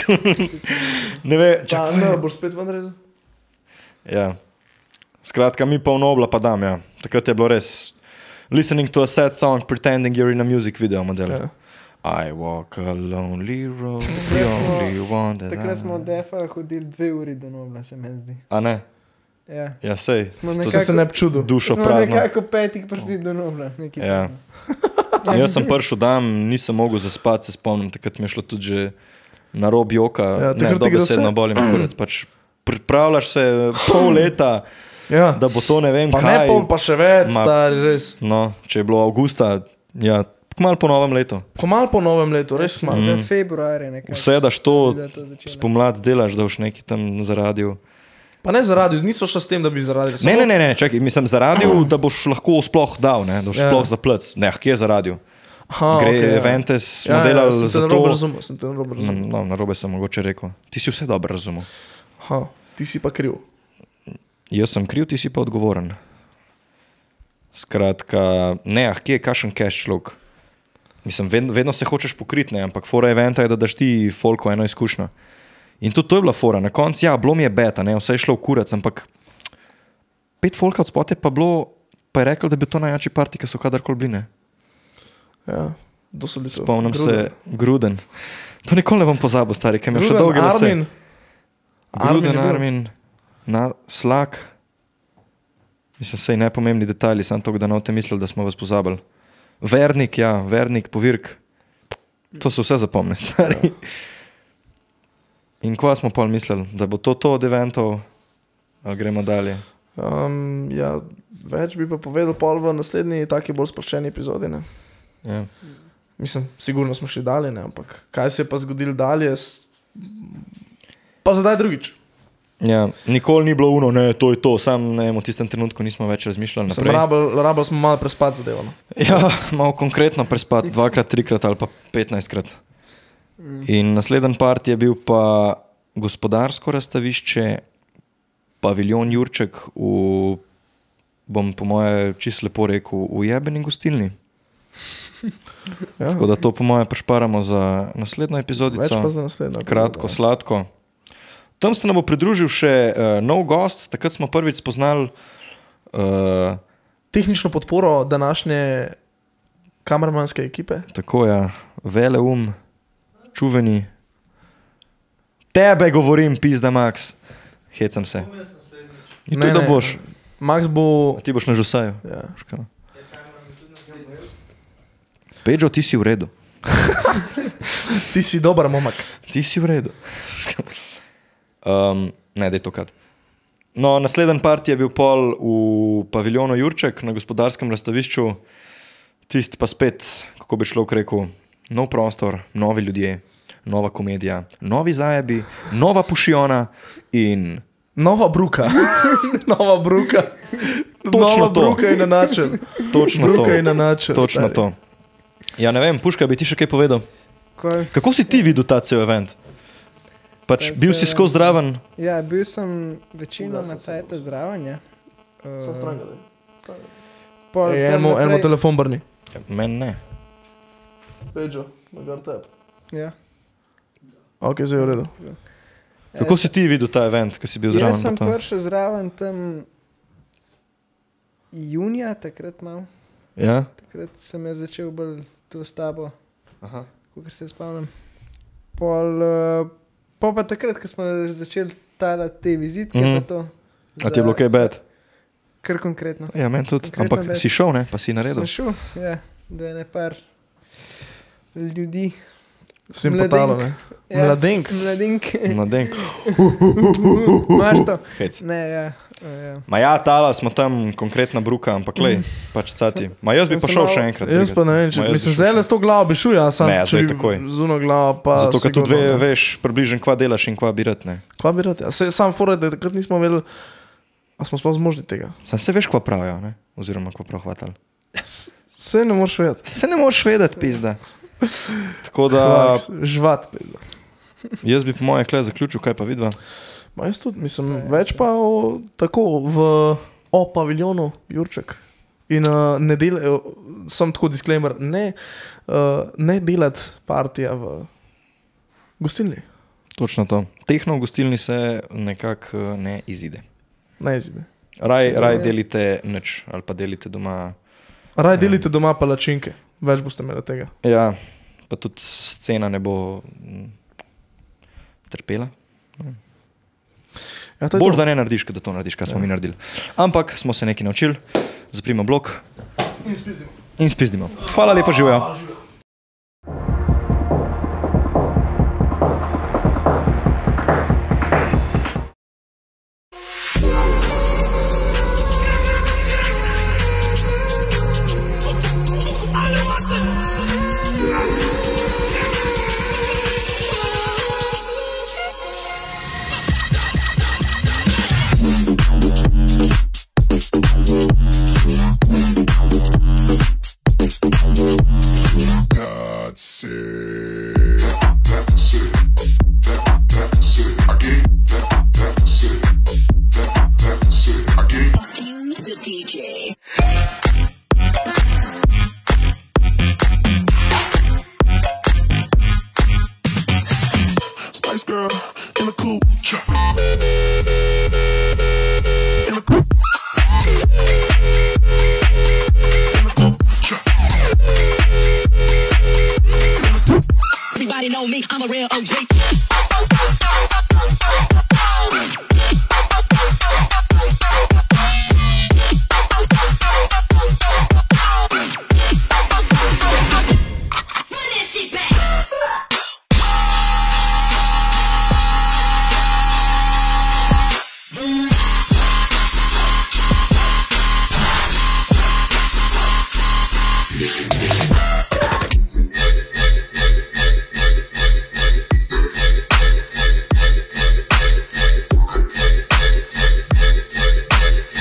Ne ve, Pa, čakaj. ne, boš spet ven rezal? Ja. Skratka, mi pa v Nobla pa dam, ja. Takrat je bilo res listening to a sad song, pretending you're in a music video model. Ja. I walk a lonely road, the Takrat smo- only one that Takrat I... smo od defa hodili dve uri do Nobla, se meni zdi. A ne? Ja. Ja, sej. Smo To Nekako... se ne bi čudil. dušo Smo prazno. nekako petih prišli do Nobla. nekaj Ja. takega. Jaz sem prišel dan, nisem mogel zaspati, se spomnim, takrat mi je šlo tudi že na rob joka, Ja, ne, takrat ti gre dobesedno vse. boli me kurec. Pač pripravljaš se pol leta, Ja. da bo to ne vem Pa kaj. ne pol, pa še več, Ma- stari, res. No, če je bilo avgusta, ja, kmalu po novem letu. Pomal po novem letu, res malo. V februarju nekako. Vsedaš to, da je to začelo. spomlad delaš, da boš neki tam za radio. Pa ne zaradi, niso šli s tem, da bi zaradi. Ne, ne, ne, ne, čakaj, mislim za radio, da boš lahko sploh dal, ne, da boš Ja. sploh zaplec. Ne, kje je za radio? Aha, Gre, okej, ja. evente smo Ja, ja, delali sem te za narobe to. razumel, sem te narobe razumel. No, na robe sem mogoče rekel. Ti si vse dobro razumel. Aha, ti si pa kriv. Jaz sem kriv, ti si pa odgovoren. Skratka, ne, ah, kje je kašen cash človek? Mislim, vedno, vedno se hočeš pokriti, ne, ampak fora eventa je, da daš ti folko eno izkušnjo. In tudi to je bila fora. Na koncu, ja, bilo mi je beta, ne, vse je šlo v kurac, ampak pet folka od spote pa bilo, pa je rekel, da bi to najjači parti, ki so kadarkoli bili, ne. Ja, to so bili to. Spomnim Gruden. se, Gruden. To nikoli ne bom pozabil, stari, ker mi je še Gruden, dolgo lase. Armin. Gruden, je bil. Armin, na slak. Mislim, sej najpomembni detajli, samo to, da ne boste mislili, da smo vas pozabili. Vernik, ja, vernik, povirk. To so vse zapomne, stari. In kva smo pol mislili, da bo to to od eventov, ali gremo dalje? Um, ja, več bi pa povedal pol v naslednji, taki bolj sproščeni epizodi, ne. Ja. Mislim, sigurno smo šli dalje, ne, ampak kaj se je pa zgodilo dalje, s... pa zdaj drugič. Ja, nikoli ni bilo uno, ne, to je to, sam ne, v tistem trenutku nismo več razmišljali Sem naprej. rabel, rabel smo malo prespati zadevo. No. Ja, malo konkretno prespati, dvakrat, trikrat ali pa petnajstkrat. In naslednji part je bil pa gospodarsko razstavišče, paviljon Jurček v, bom po moje čisto lepo rekel, v jebeni gostilni. Ja, Tako da to po moje prešparamo za naslednjo epizodico. več pa za naslednjo. Kratko, epizodo, sladko. Tam se nam bo pridružil še uh, nov gost, takrat smo prvič spoznali uh, Tehnično podporo današnje kameramanske ekipe. tako ja, veleum, čuveni. Tebe govorim, pizda Max. Hecam se. In Ne, tudi da ne. boš. Max bo... A ti boš na žusaju. Ja. Pedro, ti si v redu. Ti si dober momak. Ti si v redu. um, ne, daj to kad. No, naslednji part je bil pol v paviljonu Jurček na gospodarskem razstavišču. Tisti pa spet, kako bi človek rekel, nov prostor, novi ljudje, nova komedija, novi zajebi, nova pušiona in Nova bruka. Nova bruka. Točno Nova to. bruka je na način. točno Bruka to. je na način. Točno stari. to. Ja, ne vem, Puška, bi ti še kaj povedal? Kaj? Kako si ti videl ta cel event? Pač Ta bil cel si skozi zraven, Ja, bil sem večino na cajta zraven, ja. Uh, pol, Ej, kar Eno, eno naprej- telefon brni. meni ne. Pedro, nagar teb. Ja. Ok, zdaj je v redu. Kako si ti videl ta event, ko si bil zraven? Jaz sem pa to? prišel zraven tam junija, takrat malo. Ja? Takrat sem jaz začel bolj to s tabo, Aha. kakor se spomnim. Pol, uh, pol pa takrat, ko smo začeli talati te vizitke, Mhm. pa to. A ti je bilo kaj bed? Kar konkretno. Ja, meni tudi. Konkretno Ampak bed. si šel, ne? Pa si naredil. Sem šel, ja, da je ne par ljudi. Sem potalo, ne? Mladenk. Mladenk. Mladenk. Imaš to? Hec. Ne, ja. ja. Ma ja, tala smo tam konkretna bruka, ampak lej, pač cati. Ma jaz bi sem pa se šel malo- še enkrat. Jaz pa ne vem, če Ma jaz bi mislim, šel zdaj še. s to glavo bi šel, ja, sam, Ne, jaz če zdaj bi takoj. zuno glavo pa... Zato, ker tudi sigurno, ve, ne. veš približno, kva delaš in kva bi rad, ne. Kva bi rad, ja. Se, sam fora, da takrat nismo vedeli, a smo sploh zmožni tega. Sam se veš, kva pravijo, ne? Oziroma, kva prav hvatali. Se ne moreš vedeti. Se ne moreš vedeti, pizda. Tako da, Faks, žvat. pizda. jaz bi po moje kle zaključil, kaj pa vidva. Ma jaz tudi, mislim, več pa o, tako v o paviljonu Jurček. In uh, ne del, uh, sem tako disclaimer, ne, uh, ne delati partija v gostilni. Točno to. Tehno v gostilni se nekako eh, ne izide. Ne izide. Raj, Se raj ne. delite nič, ali pa delite doma. Raj delite doma palačinke, več boste imeli tega. Ja, pa tudi scena ne bo mm, trpela. Ja, to je Bož, to. da ne narediš, kot da to narediš, kar smo mi naredili. Ampak smo se nekaj naučili, zaprimo blok In spizdimo. in spizdimo. Hvala lepa, živijo. God said, that's it, that's it, I get that, that's it, that, that's it, I get The D J. Spice Girl in a coupe, cha. In a coupe, in a coupe, cha. Everybody know me, I'm a real O G. Put that shit back.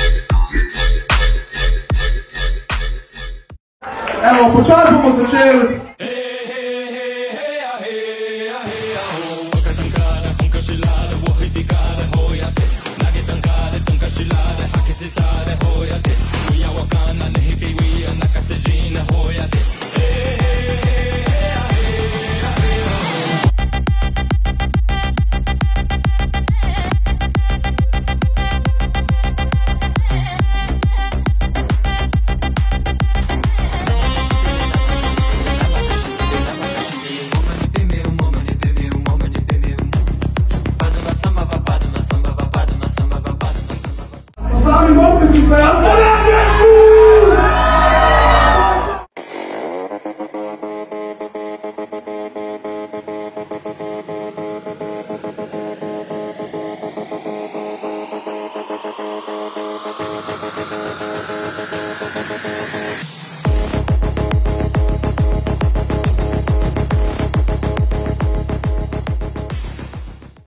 Evo, počasi bomo začeli